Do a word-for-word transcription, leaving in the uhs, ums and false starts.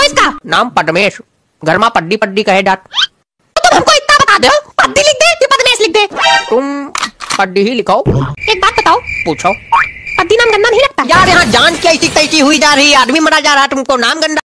इसका? नाम पद्मेश, घर में पड्डी पड्डी कहे डाट। तुम हमको इतना बता दो, पद्दी लिख दे कि पद्मेश लिख दे? तुम पड्डी ही लिखो। एक बात बताओ, पूछो। पद्दी नाम गंदा नहीं लगता? यार यहाँ जान की ऐसी तैसी हुई जा रही है, आदमी मरा जा रहा है, तुमको नाम गंदा